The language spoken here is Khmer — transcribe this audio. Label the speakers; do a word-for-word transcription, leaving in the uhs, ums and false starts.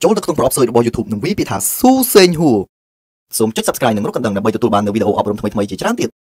Speaker 1: ចូលទៅក្នុងប្រអប់សើចរបស់ YouTube នឹងវាយពាក្យថាស៊ូសេងហួរសូមចុច Subscribe និងរកកណ្ដឹងដើម្បីទទួលបាននូវវីដេអូអប់រំថ្មីៗជាច្រើនទៀត